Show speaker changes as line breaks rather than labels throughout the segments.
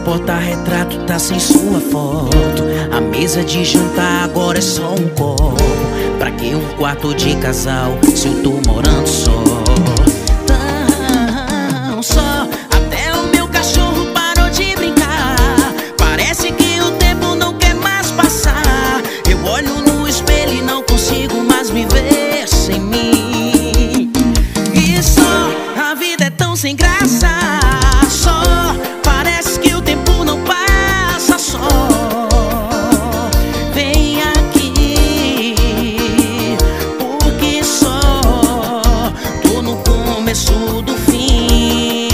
porta-retrato tá sem sua foto. A mesa de jantar agora é só um copo. Pra que um quarto de casal se eu tô morando só? Tão só, até o meu cachorro parou de brincar. Parece que o tempo não quer mais passar. Eu olho no espelho e não consigo mais me ver sem mim. E só, a vida é tão sem graça. Só, parece que o tempo não passa. Só, vem aqui, porque só tô no começo do fim.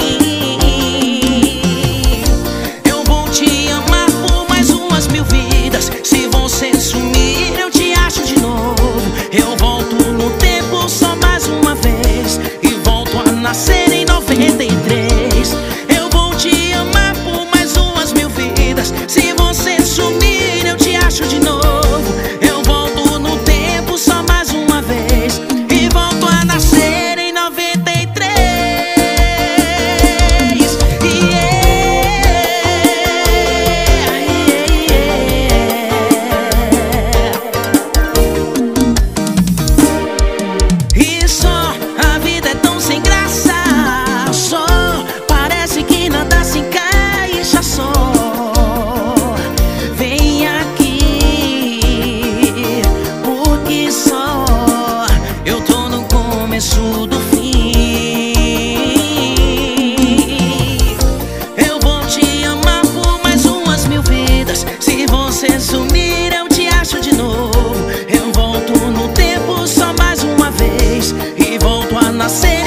Eu vou te amar por mais umas 1000 vidas. Se você sumir, eu te acho de novo. Eu volto no tempo só mais uma vez e volto a nascer em 93. Eu vou te amar por mais umas 1000 vidas. Se você sumir, eu te acho de novo. Eu volto no tempo só mais uma vez e volto a nascer em 93. E só, a vida é tão sem graça. Só, parece que nada se encaixa. Só, vem aqui, porque só eu tô no começo do fim. Eu vou te amar por mais umas 1000 vidas. Se você sumir, eu te acho de novo. Eu volto no tempo só mais uma vez e volto a nascer